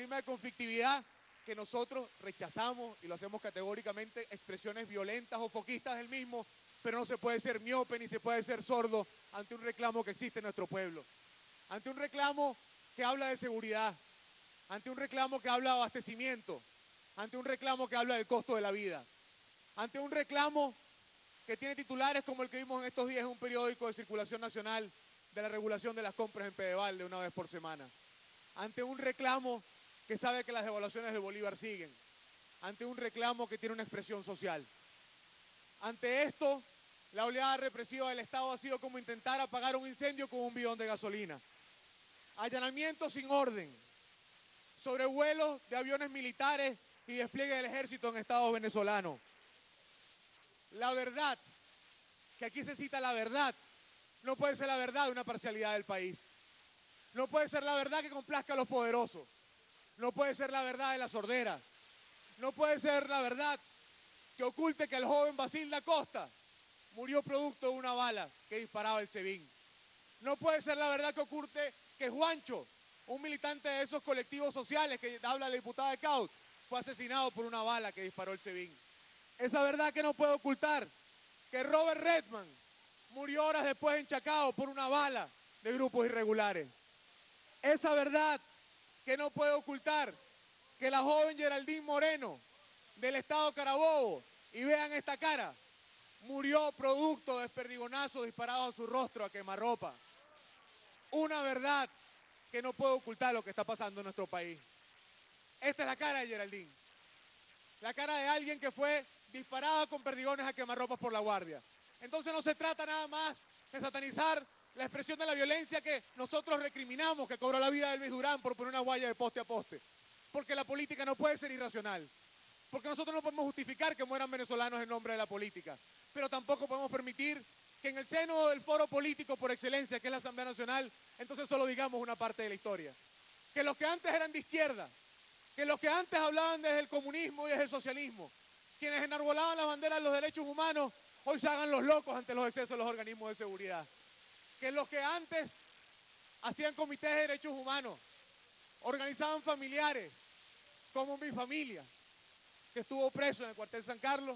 clima de conflictividad que nosotros rechazamos y lo hacemos categóricamente, expresiones violentas o foquistas del mismo, pero no se puede ser miope ni se puede ser sordo ante un reclamo que existe en nuestro pueblo, ante un reclamo que habla de seguridad, ante un reclamo que habla de abastecimiento, ante un reclamo que habla del costo de la vida, ante un reclamo que tiene titulares como el que vimos en estos días en un periódico de circulación nacional de la regulación de las compras en Pedeval de una vez por semana, ante un reclamo que sabe que las devaluaciones del Bolívar siguen, ante un reclamo que tiene una expresión social. Ante esto, la oleada represiva del Estado ha sido como intentar apagar un incendio con un bidón de gasolina. Allanamientos sin orden, sobrevuelos de aviones militares y despliegue del ejército en estados venezolanos. La verdad, que aquí se cita la verdad, no puede ser la verdad de una parcialidad del país. No puede ser la verdad que complazca a los poderosos. No puede ser la verdad de la sordera. No puede ser la verdad que oculte que el joven Basilda Costa murió producto de una bala que disparaba el SEBIN. No puede ser la verdad que oculte que Juancho, un militante de esos colectivos sociales que habla la diputada de Caut, fue asesinado por una bala que disparó el SEBIN. Esa verdad que no puede ocultar que Robert Redman murió horas después en Chacao por una bala de grupos irregulares. Esa verdad que no puede ocultar que la joven Geraldine Moreno del estado Carabobo, y vean esta cara, murió producto de perdigonazos disparados a su rostro a quemarropa. Una verdad que no puede ocultar lo que está pasando en nuestro país. Esta es la cara de Geraldine. La cara de alguien que fue disparada con perdigones a quemarropas por la guardia. Entonces no se trata nada más de satanizar la expresión de la violencia que nosotros recriminamos, que cobró la vida de Luis Durán por poner una guaya de poste a poste. Porque la política no puede ser irracional. Porque nosotros no podemos justificar que mueran venezolanos en nombre de la política. Pero tampoco podemos permitir que en el seno del foro político por excelencia, que es la Asamblea Nacional, entonces solo digamos una parte de la historia. Que los que antes eran de izquierda, que los que antes hablaban desde el comunismo y desde el socialismo, quienes enarbolaban las banderas de los derechos humanos, hoy se hagan los locos ante los excesos de los organismos de seguridad. Que los que antes hacían comités de derechos humanos, organizaban familiares, como mi familia, que estuvo preso en el cuartel San Carlos,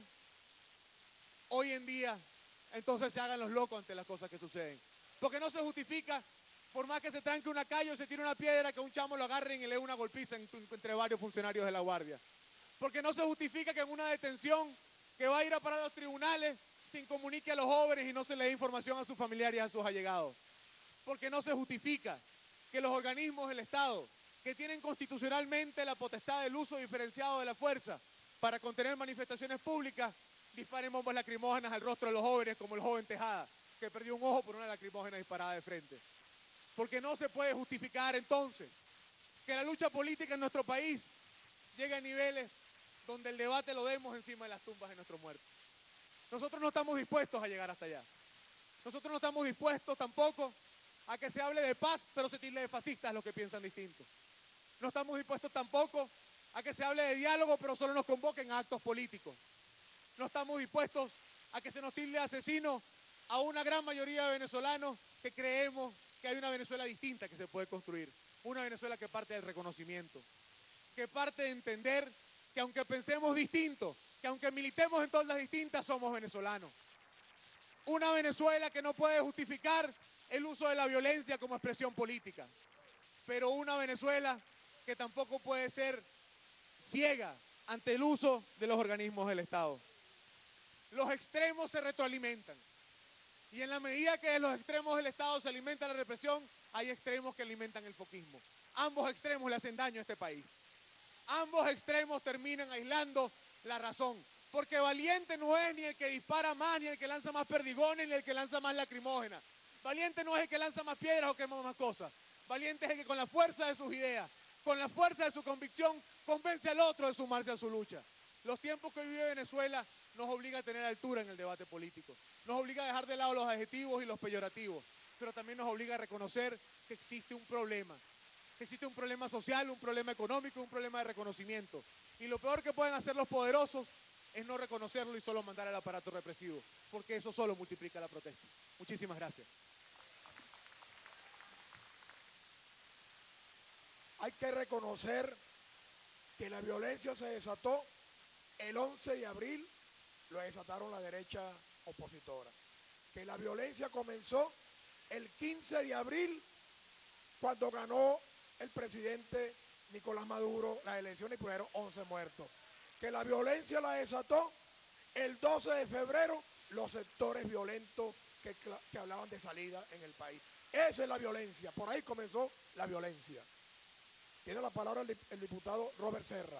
hoy en día entonces se hagan los locos ante las cosas que suceden. Porque no se justifica, por más que se tranque una calle o se tire una piedra, que un chamo lo agarren y le dé una golpiza entre varios funcionarios de la guardia. Porque no se justifica que en una detención que va a ir a parar a los tribunales se incomunique a los jóvenes y no se le dé información a sus familiares y a sus allegados. Porque no se justifica que los organismos del Estado, que tienen constitucionalmente la potestad del uso diferenciado de la fuerza para contener manifestaciones públicas, disparen bombas lacrimógenas al rostro de los jóvenes, como el joven Tejada, que perdió un ojo por una lacrimógena disparada de frente. Porque no se puede justificar entonces que la lucha política en nuestro país llegue a niveles donde el debate lo demos encima de las tumbas de nuestros muertos. Nosotros no estamos dispuestos a llegar hasta allá. Nosotros no estamos dispuestos tampoco a que se hable de paz, pero se tilde de fascistas los que piensan distinto. No estamos dispuestos tampoco a que se hable de diálogo, pero solo nos convoquen a actos políticos. No estamos dispuestos a que se nos tilde de asesinos a una gran mayoría de venezolanos que creemos que hay una Venezuela distinta que se puede construir. Una Venezuela que parte del reconocimiento, que parte de entender que aunque pensemos distinto, que aunque militemos en todas las distintas, somos venezolanos. Una Venezuela que no puede justificar el uso de la violencia como expresión política, pero una Venezuela que tampoco puede ser ciega ante el uso de los organismos del Estado. Los extremos se retroalimentan. Y en la medida que de los extremos del Estado se alimenta la represión, hay extremos que alimentan el foquismo. Ambos extremos le hacen daño a este país. Ambos extremos terminan aislando la razón. Porque valiente no es ni el que dispara más, ni el que lanza más perdigones, ni el que lanza más lacrimógenas. Valiente no es el que lanza más piedras o quema más cosas. Valiente es el que con la fuerza de sus ideas, con la fuerza de su convicción, convence al otro de sumarse a su lucha. Los tiempos que vive Venezuela nos obliga a tener altura en el debate político. Nos obliga a dejar de lado los adjetivos y los peyorativos. Pero también nos obliga a reconocer que existe un problema. Que existe un problema social, un problema económico, un problema de reconocimiento. Y lo peor que pueden hacer los poderosos es no reconocerlo y solo mandar al aparato represivo. Porque eso solo multiplica la protesta. Muchísimas gracias. Hay que reconocer que la violencia se desató el 11 de abril, lo desataron la derecha opositora. Que la violencia comenzó el 15 de abril, cuando ganó el presidente Nicolás Maduro las elecciones y pusieron 11 muertos. Que la violencia la desató el 12 de febrero los sectores violentos que hablaban de salida en el país. Esa es la violencia, por ahí comenzó la violencia. Tiene la palabra el diputado Robert Serra.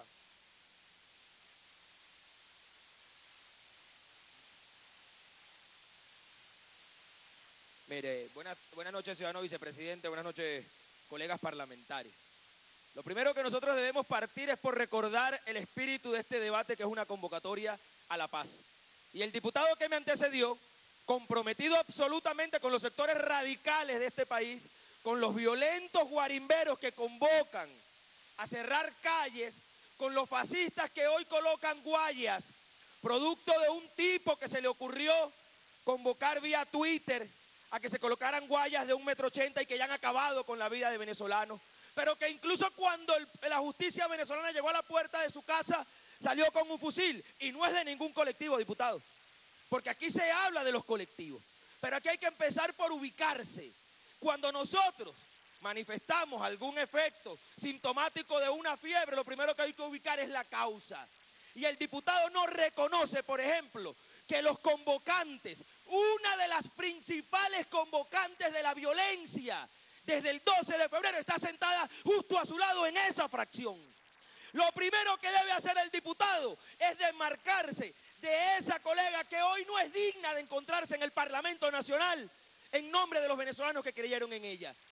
Mire, buenas noches, ciudadano vicepresidente, buenas noches, colegas parlamentarios. Lo primero que nosotros debemos partir es por recordar el espíritu de este debate, que es una convocatoria a la paz. Y el diputado que me antecedió, comprometido absolutamente con los sectores radicales de este país, con los violentos guarimberos que convocan a cerrar calles, con los fascistas que hoy colocan guayas, producto de un tipo que se le ocurrió convocar vía Twitter a que se colocaran guayas de 1,80 m y que ya han acabado con la vida de venezolanos, pero que incluso cuando la justicia venezolana llegó a la puerta de su casa, salió con un fusil, y no es de ningún colectivo, diputado, porque aquí se habla de los colectivos, pero aquí hay que empezar por ubicarse. Cuando nosotros manifestamos algún efecto sintomático de una fiebre, lo primero que hay que ubicar es la causa. Y el diputado no reconoce, por ejemplo, que los convocantes, una de las principales convocantes de la violencia desde el 12 de febrero, está sentada justo a su lado en esa fracción. Lo primero que debe hacer el diputado es desmarcarse de esa colega que hoy no es digna de encontrarse en el Parlamento Nacional en nombre de los venezolanos que creyeron en ella.